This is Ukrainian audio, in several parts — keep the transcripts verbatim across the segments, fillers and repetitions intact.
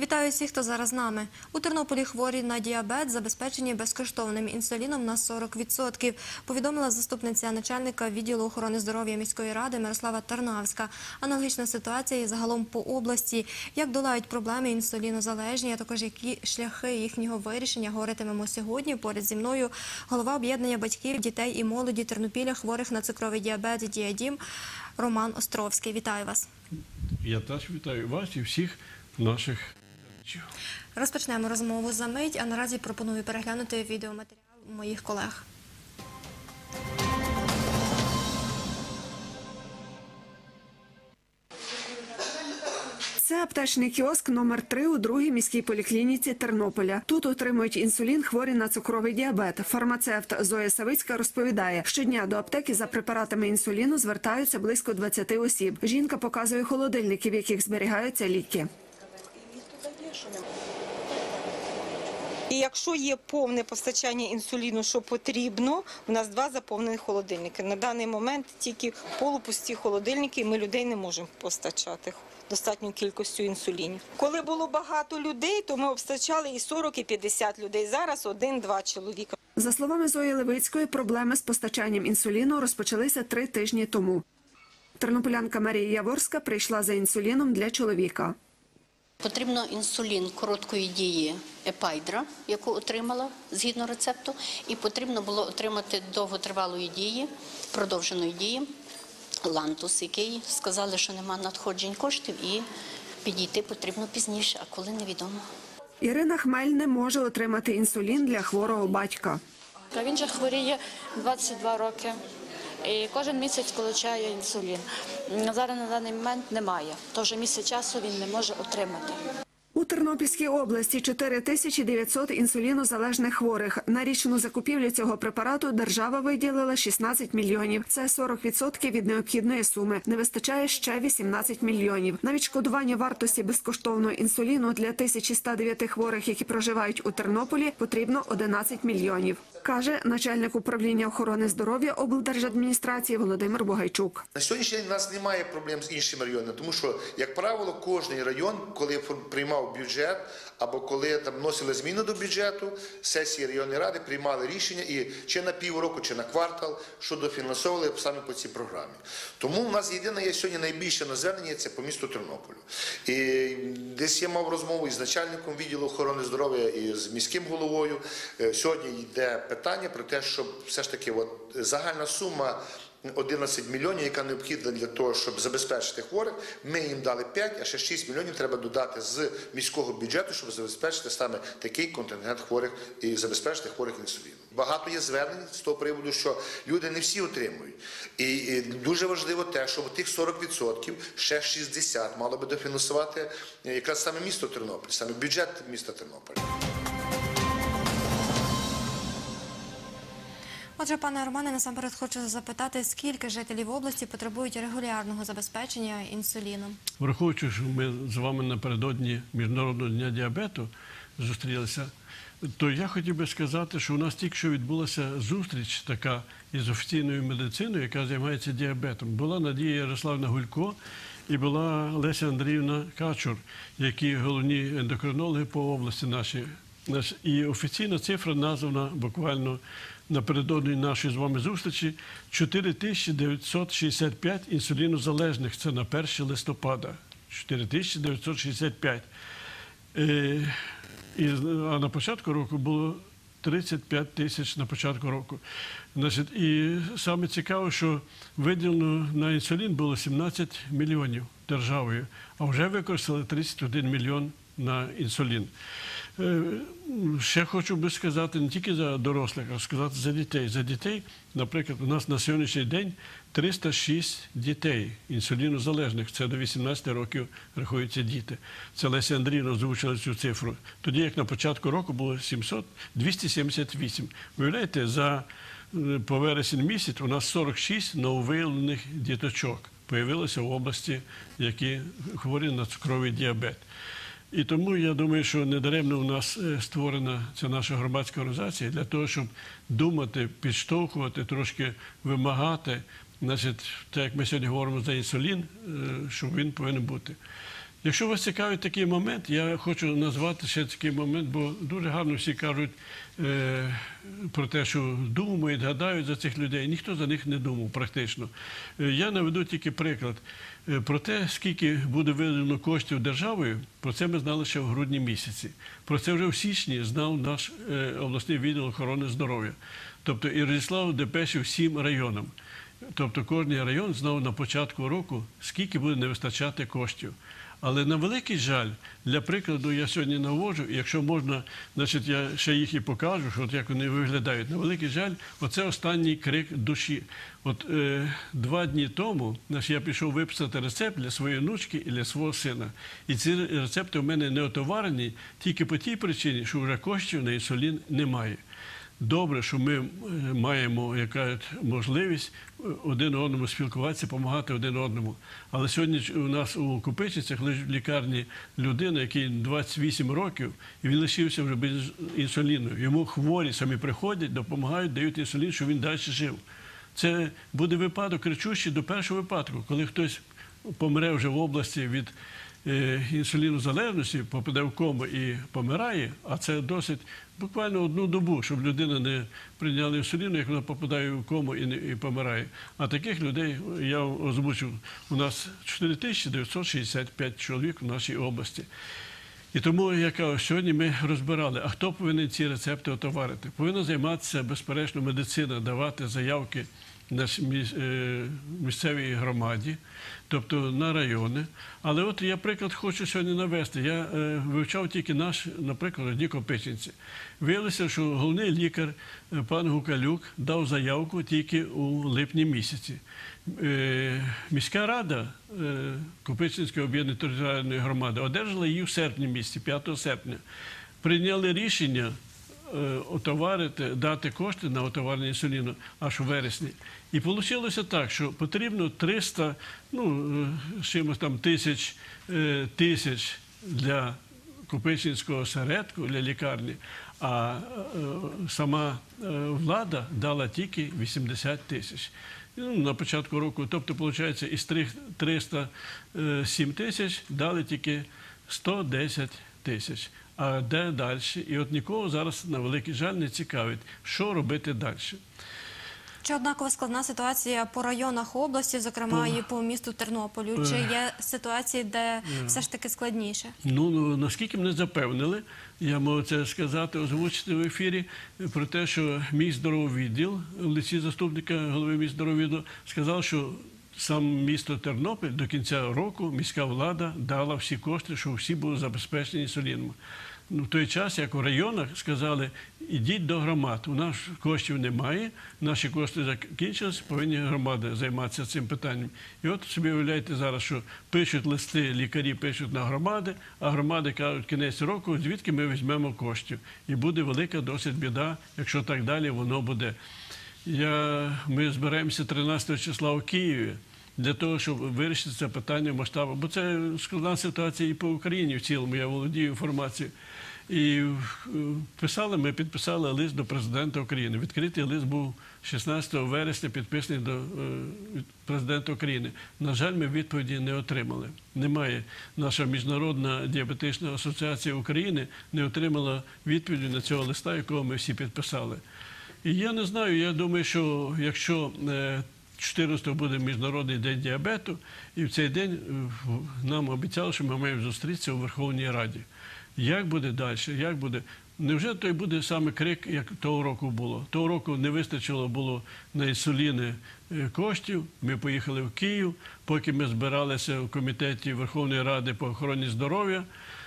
Вітаю всіх, хто зараз з нами. У Тернополі хворі на діабет забезпечені безкоштовним інсуліном на сорок відсотків, повідомила заступниця начальника відділу охорони здоров'я міської ради Мирослава Тарнавська. Аналогічна ситуація і загалом по області. Як долають проблеми інсулінозалежні, а також які шляхи їхнього вирішення, говоритимемо сьогодні. Поряд зі мною голова об'єднання батьків, дітей і молоді Тернопіля, хворих на цукровий діабет «Діадім» Роман Островський. Вітаю вас. Я теж вітаю вас і всіх наших глядачів. Розпочнемо розмову за мить, а наразі пропоную переглянути відеоматеріал моїх колег. Це аптечний кіоск номер три у другій міській поліклініці Тернополя. Тут отримують інсулін хворі на цукровий діабет. Фармацевт Зоя Савицька розповідає, щодня до аптеки за препаратами інсуліну звертаються близько двадцяти осіб. Жінка показує холодильники, в яких зберігаються ліки. І якщо є повне постачання інсуліну, що потрібно, у нас два заповнені холодильники. На даний момент тільки полупусті холодильники, і ми людей не можемо постачати достатньою кількістю інсулінів. Коли було багато людей, то ми постачали і сорок, і п'ятдесят людей. Зараз один-два чоловіка. За словами Зої Левицької, проблеми з постачанням інсуліну розпочалися три тижні тому. Тернополянка Марія Яворська прийшла за інсуліном для чоловіка. Потрібно інсулін короткої дії Епайдра, яку отримала згідно рецепту, і потрібно було отримати довготривалої дії, продовженої дії Лантус, який сказали, що немає надходжень коштів і підійти потрібно пізніше, а коли невідомо. Ірина Хмель не може отримати інсулін для хворого батька. Він же хворіє двадцять два роки і кожен місяць получає інсулін. Зараз на даний момент немає, тож місяць часу він не може отримати. У Тернопільській області чотири тисячі дев'ятсот інсулінозалежних хворих. На річну закупівлю цього препарату держава виділила шістнадцять мільйонів. Це сорок відсотків від необхідної суми. Не вистачає ще вісімнадцять мільйонів. На відшкодування вартості безкоштовного інсуліну для тисячі ста дев'яти хворих, які проживають у Тернополі, потрібно одинадцять мільйонів. Каже начальник управління охорони здоров'я облдержадміністрації Володимир Бугайчук. На сьогоднішній день у нас немає проблем з іншими районами, тому що, як правило, кожен район, коли приймав бюджет або коли там вносили зміни до бюджету, сесії районної ради приймали рішення і чи на півроку, чи на квартал, що дофінансовували саме по цій програмі. Тому у нас єдине є сьогодні найбільше на звернення – це по місту Тернополю. І десь я мав розмову із начальником відділу охорони здоров'я і з міським головою. Сьогодні йде питання про те, щоб все ж таки от, загальна сума одинадцять мільйонів, яка необхідна для того, щоб забезпечити хворих, ми їм дали п'ять, а ще шість мільйонів треба додати з міського бюджету, щоб забезпечити саме такий контингент хворих і забезпечити хворих інсуліном. Багато є звернень з того приводу, що люди не всі отримують. І, і дуже важливо те, щоб тих сорок відсотків, ще шістдесят мало би дофінансувати якраз саме місто Тернополь, саме бюджет міста Тернополя. Отже, пане Романе, насамперед хочу запитати, скільки жителів області потребують регулярного забезпечення інсуліном? Враховуючи, що ми з вами напередодні Міжнародного дня діабету зустрілися, то я хотів би сказати, що у нас тільки що відбулася зустріч така із офіційною медициною, яка займається діабетом. Була Надія Ярославівна Гулько і була Леся Андріївна Качур, які головні ендокринологи по області нашій. І офіційна цифра названа буквально напередодні нашої з вами зустрічі – чотири тисячі дев'ятсот шістдесят п'ять інсулінозалежних. Це на перше листопада. чотири тисячі дев'ятсот шістдесят п'ять. І, а на початку року було тридцять п'ять тисяч на початку року. Значить, і саме цікаво, що виділено на інсулін було сімнадцять мільйонів державою, а вже використали тридцять один мільйон на інсулін. Ще хочу би сказати не тільки за дорослих, а сказати за дітей. За дітей, наприклад, у нас на сьогоднішній день триста шість дітей інсулінозалежних. Це до вісімнадцяти років рахуються діти. Це Леся Андріївна озвучила цю цифру. Тоді, як на початку року було двісті сімдесят вісім. Виявляєте, за по вересень місяць у нас сорок шість нововиявлених діточок появилося в області, які хворі на цукровий діабет. І тому я думаю, що недаремно у нас створена ця наша громадська організація для того, щоб думати, підштовхувати, трошки вимагати, значить, так як ми сьогодні говоримо за інсулін, щоб він повинен бути. Якщо вас цікавить такий момент, я хочу назвати ще такий момент, бо дуже гарно всі кажуть е, про те, що думають, гадають за цих людей. Ніхто за них не думав практично. Е, я наведу тільки приклад. Е, про те, скільки буде виділено коштів державою, про це ми знали ще в грудні місяці. Про це вже в січні знав наш е, обласний відділ охорони здоров'я. Тобто і розіслав депеші всім районам. Тобто кожен район знав на початку року, скільки буде не вистачати коштів. Але на великий жаль, для прикладу я сьогодні наводжу, і якщо можна, значить я ще їх і покажу, що от як вони виглядають. На великий жаль, оце останній крик душі. От е, два дні тому значить, я пішов виписати рецепт для своєї внучки і для свого сина. І ці рецепти в мене не отоварені тільки по тій причині, що вже коштів на інсулін немає. Добре, що ми маємо яка можливість один одному спілкуватися, допомагати один одному. Але сьогодні у нас у Копичинцях лежить в лікарні людина, якій двадцять вісім років, і він лишився вже без інсуліну. Йому хворі самі приходять, допомагають, дають інсулін, щоб він далі жив. Це буде випадок кричущий до першого випадку, коли хтось помре вже в області від інсулінозалежності, попаде в кому і помирає, а це досить буквально одну добу, щоб людина не прийняла інсуліну, як вона попадає в кому і, не, і помирає. А таких людей, я озвучив, у нас чотири тисячі дев'ятсот шістдесят п'ять чоловік в нашій області. І тому, я кажу, сьогодні ми розбирали, а хто повинен ці рецепти отоварити? Повинна займатися, безперечно, медицина, давати заявки на місцевій громаді, тобто на райони. Але от я приклад хочу сьогодні навести. Я е, вивчав тільки наш, наприклад, одні Копичинці. Виявилося, що головний лікар пан Гукалюк дав заявку тільки у липні місяці. Е, міська рада е, Копичинської об'єднаної територіальної громади одержала її в серпні місяці, п'ятого серпня. Прийняли рішення отоварити, дати кошти на отоварення інсуліну аж у вересні. І вийшло так, що потрібно триста, ну, чимось там тисяч, тисяч для Копичинського осередку, для лікарні, а сама влада дала тільки вісімдесят тисяч. Ну, на початку року, тобто, виходить, із триста сім тисяч дали тільки сто десять тисяч. А де далі? І от нікого зараз, на великий жаль, не цікавить, що робити далі. Чи однаково складна ситуація по районах області, зокрема і по місту Тернополю? Чи є ситуації, де все ж таки складніше? Ну, ну наскільки мене запевнили, я можу це сказати, озвучити в ефірі, про те, що мій здоровий відділ, в лиці заступника голови міського здорового відділу, сказав, що сам місто Тернопіль до кінця року міська влада дала всі кошти, щоб всі були забезпечені інсуліном. Ну, в той час, як у районах, сказали, ідіть до громад, у нас коштів немає, наші кошти закінчились, повинні громади займатися цим питанням. І от собі уявляєте зараз, що пишуть листи, лікарі пишуть на громади, а громади кажуть, кінець року, звідки ми візьмемо коштів. І буде велика досить біда, якщо так далі воно буде. Я, ми збираємося тринадцятого числа у Києві для того, щоб вирішити це питання масштабу. Бо це складна ситуація і по Україні в цілому, я володію інформацією. І писали, ми підписали лист до президента України. Відкритий лист був шістнадцятого вересня, підписаний до президента України. На жаль, ми відповіді не отримали. Немає. Наша Міжнародна діабетична асоціація України не отримала відповіді на цього листа, якого ми всі підписали. І я не знаю, я думаю, що якщо чотирнадцятого буде Міжнародний день діабету, і в цей день нам обіцяли, що ми маємо зустрітися у Верховній Раді. Як буде далі? Як буде? Невже той буде саме крик, як того року було? Того року не вистачило було на інсуліни коштів. Ми поїхали в Київ, поки ми збиралися в комітеті Верховної Ради по охороні здоров'я,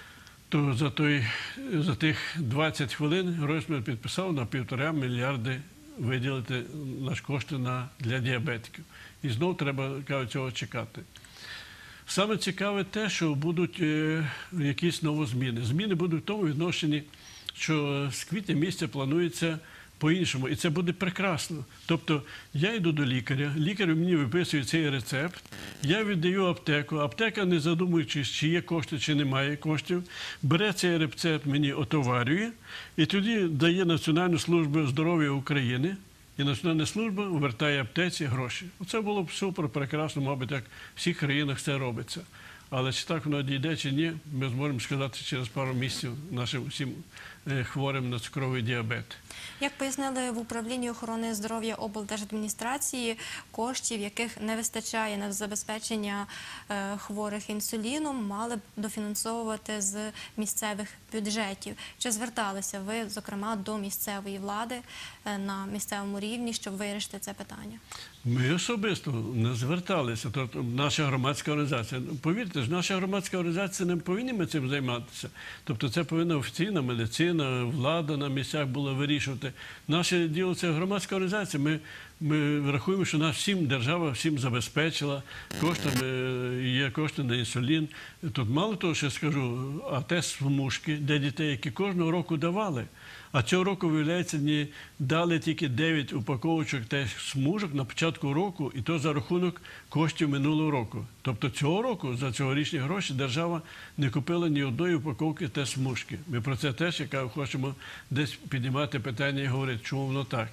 то за, той, за тих двадцять хвилин Гройсман підписав на півтора мільярди виділити наші кошти на, для діабетиків. І знову треба цього чекати. Саме цікаве те, що будуть е, якісь нові зміни. Зміни будуть в тому відношенні, що з квітня місяця планується по-іншому. І це буде прекрасно. Тобто я йду до лікаря, лікар мені виписує цей рецепт, я віддаю аптеку, аптека, не задумуючись, чи є кошти, чи немає коштів, бере цей рецепт, мені отоварює, і тоді дає Національну службу здоров'я України, і Національна служба вертає аптеці гроші. Оце було б супер, прекрасно, мабуть, як в всіх країнах це робиться. Але чи так воно дійде, чи ні, ми зможемо сказати через пару місяців нашим всім е, хворим на цукровий діабет. Як пояснили в управлінні охорони здоров'я облдержадміністрації, коштів, яких не вистачає на забезпечення е, хворих інсуліном, мали б дофінансовувати з місцевих бюджетів. Чи зверталися ви, зокрема, до місцевої влади е, на місцевому рівні, щоб вирішити це питання? Ми особисто не зверталися. Тобто наша громадська організація. Повірте ж, наша громадська організація не повинні ми цим займатися. Тобто це повинна офіційна медицина, влада на місцях була вирішувати. Наше діло – це громадська організація. Ми, ми рахуємо, що нас всім держава всім забезпечила коштами, є кошти на інсулін. Тут мало того, що я скажу, а тест смужки для дітей, які кожного року давали. А цього року, виявляється, не дали тільки дев'ять упаковочок теж смужок на початку року, і то за рахунок коштів минулого року. Тобто цього року за цьогорічні гроші держава не купила ні одної упаковки теж смужки. Ми про це теж, яка хочемо десь піднімати питання і говорити, чому воно так.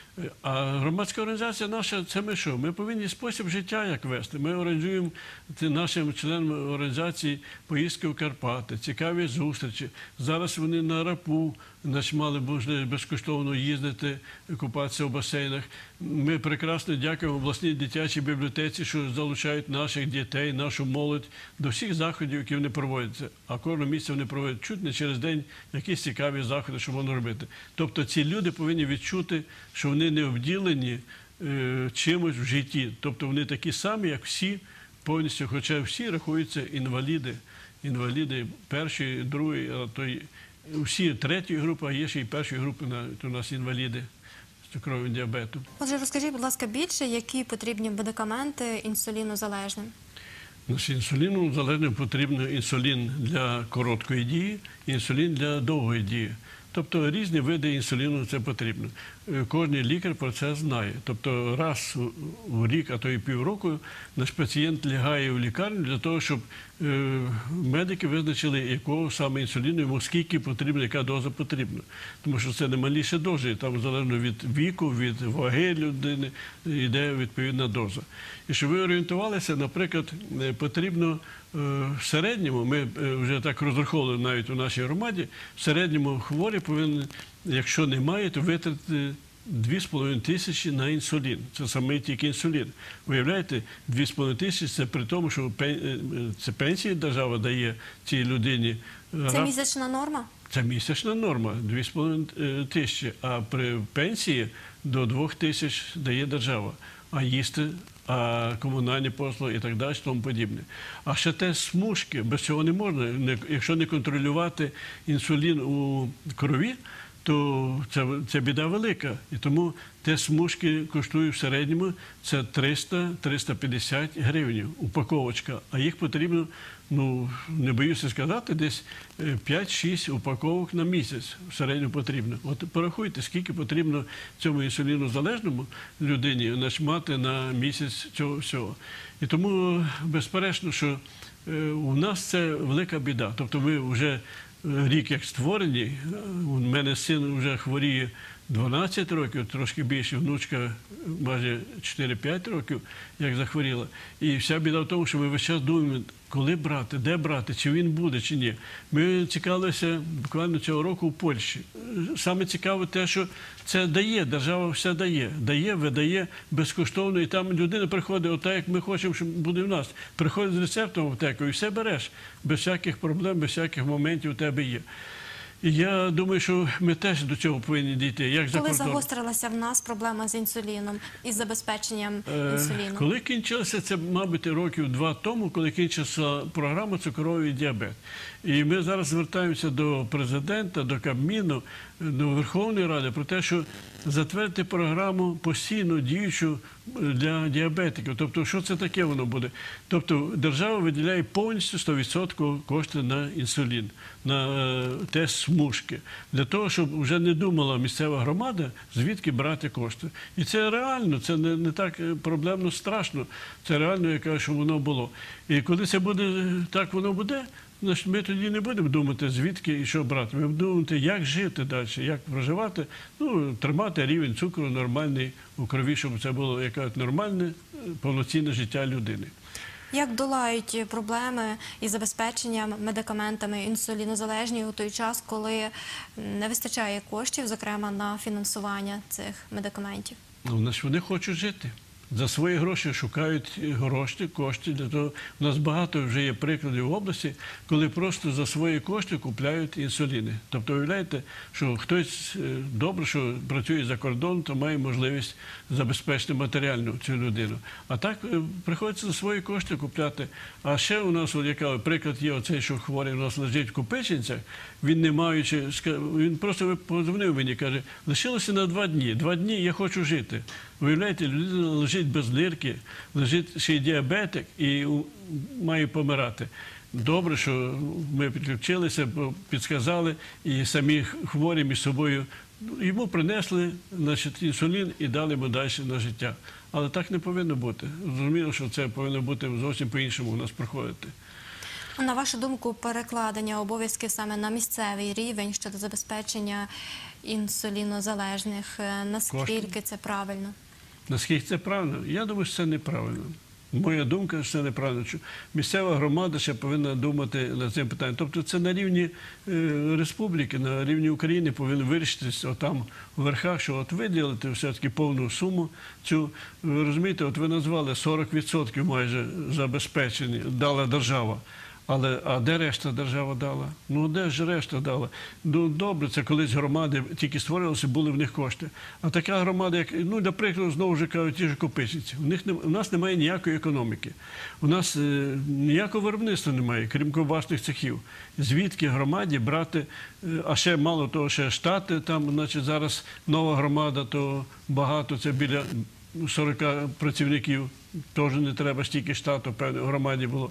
А громадська організація наша, це ми що? Ми повинні спосіб життя як вести. Ми організуємо нашим членам організації поїздки в Карпати, цікаві зустрічі. Зараз вони на РАПУ, значить, мали можливість безкоштовно їздити, купатися в басейнах. Ми прекрасно дякуємо обласній дитячій бібліотеці, що залучають наших дітей, нашу молодь до всіх заходів, які вони проводяться. А кожного місяця вони проводять чуть не через день якісь цікаві заходи, що можна робити. Тобто ці люди повинні відчути, що вони не обділені е, чимось в житті. Тобто вони такі самі, як всі, повністю, хоча всі рахуються інваліди. Інваліди першої, другої, а то й всі третьої групи, а є ще й першої групи, у нас інваліди з цукровим діабетом. Отже, розкажіть, будь ласка, більше, які потрібні медикаменти інсулінозалежним? Інсуліну залежним потрібен інсулін для короткої дії, інсулін для довгої дії. Тобто різні види інсуліну це потрібно. Кожен лікар про це знає. Тобто раз у рік, а то і півроку, наш пацієнт лягає в лікарню для того, щоб медики визначили, якого саме інсуліну йому скільки потрібно, яка доза потрібна. Тому що це не маліше дози, там залежно від віку, від ваги людини йде відповідна доза. І щоб ви орієнтувалися, наприклад, потрібно в середньому, ми вже так розраховували навіть у нашій громаді, в середньому хворий повинен, якщо немає, то витратити дві з половиною тисячі на інсулін. Це саме тільки інсулін. Виявляєте, дві з половиною тисячі – це при тому, що це пенсії держава дає цій людині. Це місячна норма? Це місячна норма, дві з половиною тисячі, а при пенсії до двох тисяч дає держава. А їсти, а комунальні послуги і так далі, тому подібне. А ще те смужки, без цього не можна. Якщо не контролювати інсулін у крові, то це, це біда велика. І тому те смужки коштують в середньому це триста - триста п'ятдесят гривень упаковочка. А їх потрібно, ну, не боюся сказати, десь п'ять-шість упаковок на місяць в середньому потрібно. От порахуйте, скільки потрібно цьому інсулінозалежному людині мати на місяць цього всього. І тому, безперечно, що у нас це велика біда. Тобто ми вже рік як створені, у мене син вже хворіє дванадцять років, трошки більше, внучка майже чотири-п'ять років, як захворіла. І вся біда в тому, що ми весь час думаємо, коли брати, де брати, чи він буде, чи ні. Ми цікавилися буквально цього року в Польщі. Саме цікаве те, що це дає, держава все дає. Дає, видає безкоштовно, і там людина приходить, отак, як ми хочемо, щоб буде в нас. Приходить з рецептом в аптеку і все береш, без всяких проблем, без всяких моментів у тебе є. І я думаю, що ми теж до цього повинні дійти. Як за Коли кордон. загострилася в нас проблема з інсуліном і з забезпеченням інсуліну? Коли кінчилося, це, мабуть, років два тому, коли кінчилася програма «Цукровий діабет». І ми зараз звертаємося до президента, до Кабміну, до Верховної Ради про те, що затвердити програму постійно діючу для діабетиків. Тобто, що це таке воно буде? Тобто, держава виділяє повністю сто відсотків кошти на інсулін, на тест смужки, для того, щоб вже не думала місцева громада, звідки брати кошти. І це реально, це не, не так проблемно страшно, це реально, яке, що воно було. І коли це буде, так воно буде, значить, ми тоді не будемо думати, звідки і що брати. Ми будемо думати, як жити далі, як проживати, ну, тримати рівень цукру нормальний у крові, щоб це було якесь нормальне, повноцінне життя людини. Як долають проблеми із забезпеченням медикаментами інсулінозалежні у той час, коли не вистачає коштів, зокрема на фінансування цих медикаментів? Ну, значить, вони хочуть жити. За свої гроші шукають гроші, кошти. Для того у нас багато вже є прикладів в області, коли просто за свої кошти купляють інсуліни. Тобто, уявляєте, що хтось добре, що працює за кордон, то має можливість забезпечити матеріальну цю людину. А так приходиться за свої кошти купляти. А ще у нас, от, яка, приклад є оцей, що хворий у нас лежить в Копичинцях, він не маючи, він просто подзвонив мені, каже, лишилося на два дні, два дні я хочу жити. Виявляєте, людина лежить без лірки, лежить ще й діабетик і має помирати. Добре, що ми підключилися, підсказали, і самі хворі між собою йому принесли, значить, інсулін і дали йому далі на життя. Але так не повинно бути. Зрозуміло, що це повинно бути зовсім по-іншому у нас проходити. На вашу думку, перекладення обов'язків саме на місцевий рівень щодо забезпечення інсулінозалежних, наскільки Кошти. це правильно? Наскільки це правильно? Я думаю, що це неправильно. Моя думка, що це неправильно. Місцева громада ще повинна думати над цим питанням. Тобто це на рівні е, республіки, на рівні України повинно вирішитися отам у верхах, що от виділити все-таки повну суму цю. Ви розумієте, от ви назвали сорок відсотків майже забезпечені, дала держава. Але, а де решта держава дала? Ну, де ж решта дала? Ну, добре, це колись громади тільки створилися, були в них кошти. А така громада, як, ну, для прикладу, знову ж кажуть, ті ж Копичинці. У них не, у нас немає ніякої економіки. У нас е, ніякого виробництва немає, крім ковбасних цехів. Звідки громаді брати, е, а ще мало того, ще штати, там, значить, зараз нова громада, то багато, це біля сорок працівників. Теж не треба стільки штату, певно, в громаді було.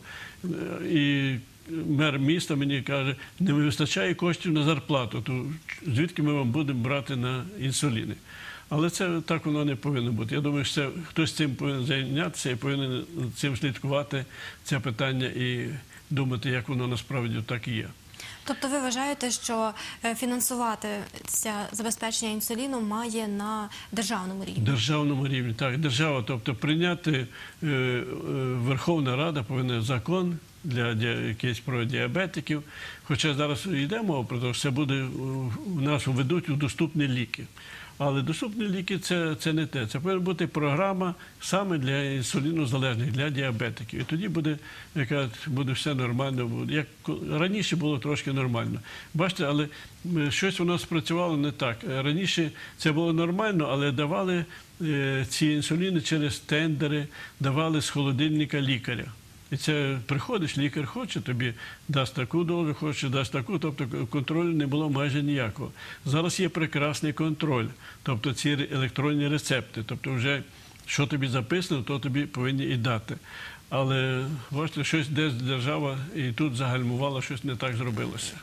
І мер міста мені каже, не вистачає коштів на зарплату, то звідки ми вам будемо брати на інсуліни? Але це так воно не повинно бути. Я думаю, що це, хтось цим повинен зайнятися і повинен цим слідкувати, це питання, і думати, як воно насправді так і є. Тобто ви вважаєте, що фінансувати це забезпечення інсуліну має на державному рівні? Державному рівні, так. Держава, тобто прийняти, е, е, Верховна Рада повинна закон для якийсь про діабетиків. Хоча зараз йде мова про те, що це буде, у нас введуть у доступні ліки. Але доступні ліки це, це не те. Це повинна бути програма саме для інсулінозалежних, для діабетиків. І тоді буде, яка, буде все нормально. Як раніше було трошки нормально. Бачите, але щось у нас працювало не так. Раніше це було нормально, але давали е, ці інсуліни через тендери, давали з холодильника лікаря. І це приходиш, лікар хоче, тобі дасть таку дозу, хоче, дасть таку, тобто контролю не було майже ніякого. Зараз є прекрасний контроль, тобто ці електронні рецепти, тобто вже що тобі записано, то тобі повинні і дати. Але, бачите, щось десь держава і тут загальмувала, щось не так зробилося.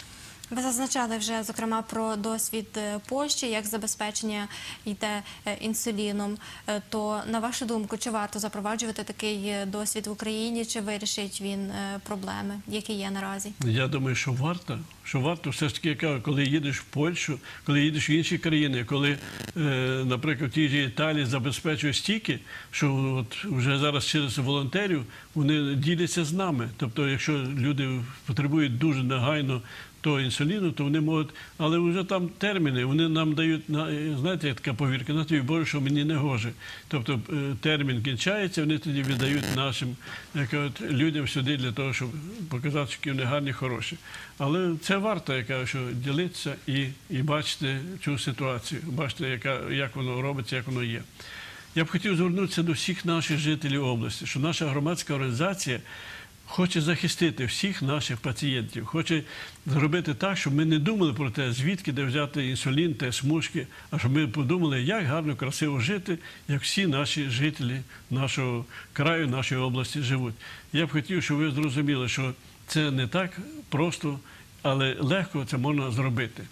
Ви зазначали вже, зокрема, про досвід Польщі, як забезпечення йде інсуліном. То, на вашу думку, чи варто запроваджувати такий досвід в Україні, чи вирішить він проблеми, які є наразі? Я думаю, що варто. Що варто все ж таки, коли їдеш в Польщу, коли їдеш в інші країни, коли, наприклад, в тій же Італії забезпечують стільки, що от вже зараз через волонтерів вони діляться з нами. Тобто, якщо люди потребують дуже негайно того інсуліну, то вони можуть, але вже там терміни, вони нам дають, знаєте, як така повірка, на тобі Боже, що мені не гоже. Тобто термін кінчається, вони тоді віддають нашим кажуть, людям сюди для того, щоб показати, що вони гарні, хороші. Але це варто, яка, що ділитися і, і бачити цю ситуацію, бачити, яка, як воно робиться, як воно є. Я б хотів звернутися до всіх наших жителів області, що наша громадська організація хоче захистити всіх наших пацієнтів, хоче зробити так, щоб ми не думали про те, звідки де взяти інсулін, те смужки, а щоб ми подумали, як гарно, красиво жити, як всі наші жителі нашого краю, нашої області живуть. Я б хотів, щоб ви зрозуміли, що це не так просто, але легко це можна зробити.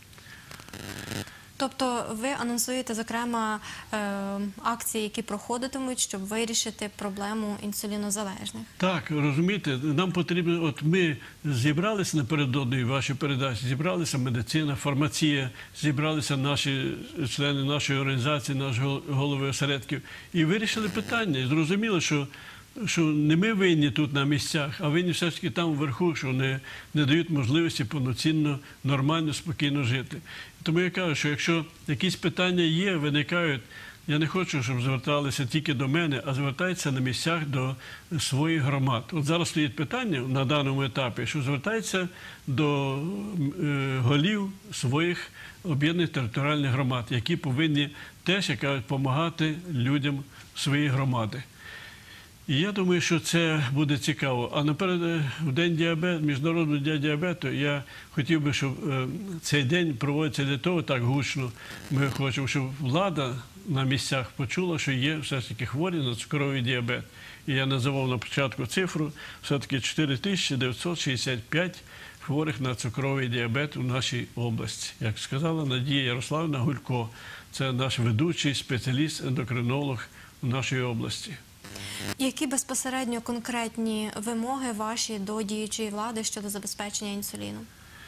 Тобто ви анонсуєте, зокрема, акції, які проходитимуть, щоб вирішити проблему інсулінозалежних? Так, розумієте, нам потрібно, от ми зібралися напередодні вашої передачі, зібралися медицина, фармація, зібралися наші члени нашої організації, наші голови осередків, і вирішили питання. І зрозуміли, що що не ми винні тут на місцях, а винні все ж таки там вверху, що не, не дають можливості повноцінно, нормально, спокійно жити. Тому я кажу, що якщо якісь питання є, виникають, я не хочу, щоб зверталися тільки до мене, а звертаються на місцях до своїх громад. От зараз стоїть питання на даному етапі, що звертаються до е, голів своїх об'єднаних територіальних громад, які повинні теж, як кажуть, допомагати людям своєї громади. І я думаю, що це буде цікаво. А наперед, в День діабету, Міжнародного дня діабету, я хотів би, щоб е, цей день проводиться для того так гучно. Ми хочемо, щоб влада на місцях почула, що є все ж таки хворі на цукровий діабет. І я називав на початку цифру, все-таки чотири тисячі дев'ятсот шістдесят п'ять хворих на цукровий діабет у нашій області. Як сказала Надія Ярославівна Гулько, це наш ведучий спеціаліст-ендокринолог у нашій області. Які безпосередньо конкретні вимоги ваші до діючої влади щодо забезпечення інсуліну?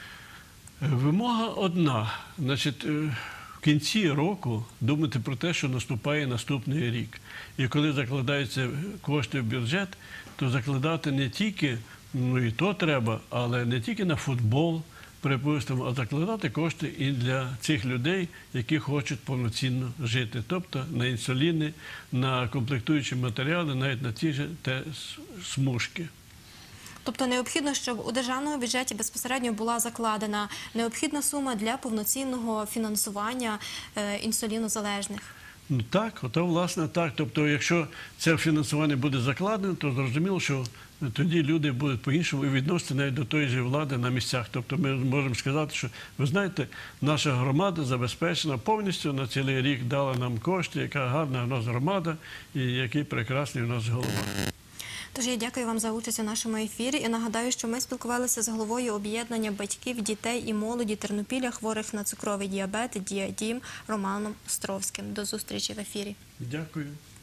Вимога одна. Значить, в кінці року думати про те, що наступає наступний рік. І коли закладаються кошти в бюджет, то закладати не тільки, ну і то треба, але не тільки на футбол, припустимо, а закладати кошти і для цих людей, які хочуть повноцінно жити. Тобто на інсуліни, на комплектуючі матеріали, навіть на ті ж те смужки. Тобто необхідно, щоб у державному бюджеті безпосередньо була закладена необхідна сума для повноцінного фінансування е, інсулінозалежних? Ну так, ото власне так. Тобто, якщо це фінансування буде закладено, то зрозуміло, що тоді люди будуть по-іншому і відносити навіть до тої ж влади на місцях. Тобто ми можемо сказати, що, ви знаєте, наша громада забезпечена повністю на цілий рік, дала нам кошти, яка гарна у нас громада і який прекрасний у нас голова. Тож я дякую вам за участь у нашому ефірі і нагадаю, що ми спілкувалися з головою об'єднання батьків, дітей і молоді Тернопіля, хворих на цукровий діабет, Діадім, Романом Островським. До зустрічі в ефірі. Дякую.